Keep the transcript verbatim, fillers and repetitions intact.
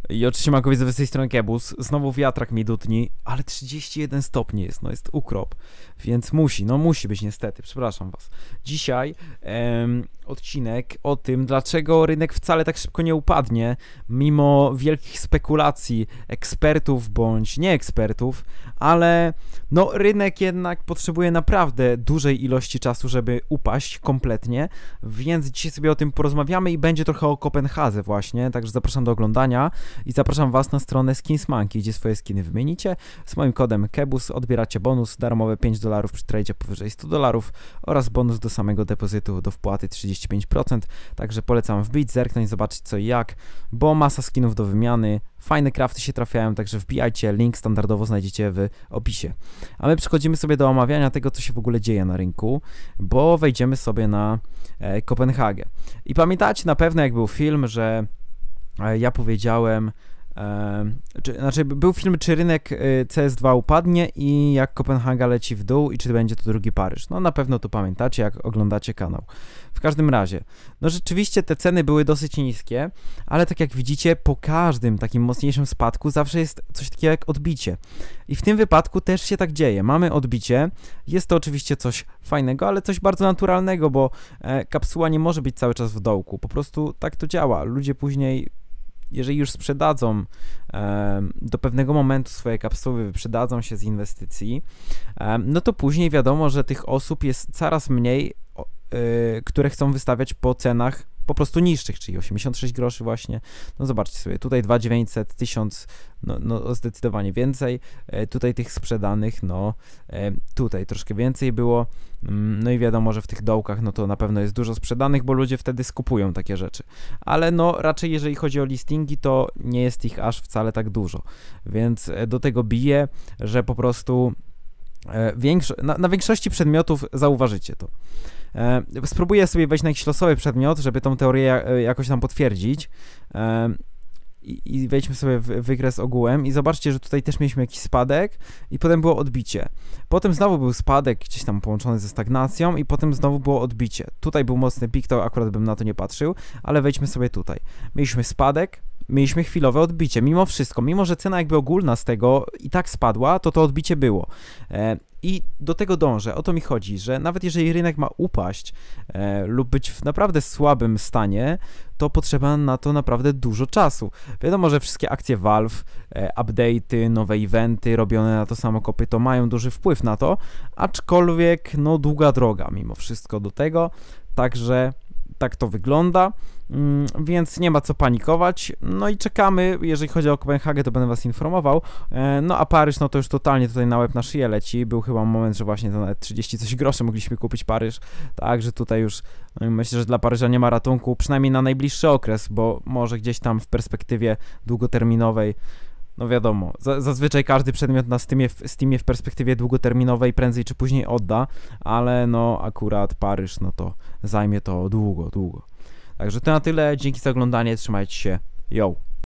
I oczywiście Makowizowy z tej strony Kebus. Znowu wiatrak mi dudni, ale trzydzieści jeden stopni jest, no jest ukrop. Więc musi, no musi być niestety, przepraszam was. Dzisiaj em, odcinek o tym, dlaczego rynek wcale tak szybko nie upadnie, mimo wielkich spekulacji ekspertów bądź nieekspertów, ale no rynek jednak potrzebuje naprawdę dużej ilości czasu, żeby upaść kompletnie, więc dzisiaj sobie o tym porozmawiamy i będzie trochę o Kopenhadze właśnie, także zapraszam do oglądania. I zapraszam was na stronę Skins Monkey, gdzie swoje skiny wymienicie. Z moim kodem Kebus odbieracie bonus darmowe pięć dolarów przy tradzie powyżej stu dolarów oraz bonus do samego depozytu do wpłaty trzydzieści pięć procent. Także polecam wbić, zerknąć, zobaczyć co i jak, bo masa skinów do wymiany. Fajne crafty się trafiają, także wbijajcie, link standardowo znajdziecie w opisie. A my przechodzimy sobie do omawiania tego, co się w ogóle dzieje na rynku, bo wejdziemy sobie na e, Kopenhagę. I pamiętacie na pewno, jak był film, że ja powiedziałem, e, czy, znaczy był film, czy rynek C S dwa upadnie i jak Kopenhaga leci w dół i czy będzie to drugi Paryż. No na pewno to pamiętacie, jak oglądacie kanał. W każdym razie, no rzeczywiście te ceny były dosyć niskie, ale tak jak widzicie, po każdym takim mocniejszym spadku zawsze jest coś takiego jak odbicie. I w tym wypadku też się tak dzieje. Mamy odbicie, jest to oczywiście coś fajnego, ale coś bardzo naturalnego, bo e, kapsuła nie może być cały czas w dołku. Po prostu tak to działa. Ludzie później, jeżeli już sprzedadzą e, do pewnego momentu swoje kapsuły, wyprzedadzą się z inwestycji, e, no to później wiadomo, że tych osób jest coraz mniej, e, które chcą wystawiać po cenach po prostu niższych, czyli osiemdziesiąt sześć groszy właśnie. No zobaczcie sobie, tutaj dwa tysiące dziewięćset, tysiąc, no, no zdecydowanie więcej, e, tutaj tych sprzedanych, no e, tutaj troszkę więcej było, no i wiadomo, że w tych dołkach, no to na pewno jest dużo sprzedanych, bo ludzie wtedy skupują takie rzeczy, ale no raczej jeżeli chodzi o listingi, to nie jest ich aż wcale tak dużo, więc do tego bije, że po prostu e, większo na, na większości przedmiotów zauważycie to. E, spróbuję sobie wejść na jakiś losowy przedmiot, żeby tą teorię jakoś tam potwierdzić. E, i, I wejdźmy sobie w wykres ogółem i zobaczcie, że tutaj też mieliśmy jakiś spadek i potem było odbicie. Potem znowu był spadek gdzieś tam połączony ze stagnacją i potem znowu było odbicie. Tutaj był mocny pik, to akurat bym na to nie patrzył, ale wejdźmy sobie tutaj. Mieliśmy spadek, mieliśmy chwilowe odbicie. Mimo wszystko, mimo że cena jakby ogólna z tego i tak spadła, to to odbicie było. E, I do tego dążę, o to mi chodzi, że nawet jeżeli rynek ma upaść e, lub być w naprawdę słabym stanie, to potrzeba na to naprawdę dużo czasu. Wiadomo, że wszystkie akcje Valve, e, update'y, nowe eventy robione na to samo kopyto mają duży wpływ na to, aczkolwiek no długa droga mimo wszystko do tego, także tak to wygląda, mm, więc nie ma co panikować, no i czekamy, jeżeli chodzi o Kopenhagę, to będę was informował, e, no a Paryż, no to już totalnie tutaj na łeb na szyję leci, był chyba moment, że właśnie za nawet trzydzieści coś groszy mogliśmy kupić Paryż, także tutaj już no, myślę, że dla Paryża nie ma ratunku, przynajmniej na najbliższy okres, bo może gdzieś tam w perspektywie długoterminowej, no wiadomo, zazwyczaj każdy przedmiot na Steamie, Steamie w perspektywie długoterminowej prędzej czy później odda, ale no akurat Paryż, no to zajmie to długo, długo. Także to na tyle, dzięki za oglądanie, trzymajcie się, yo!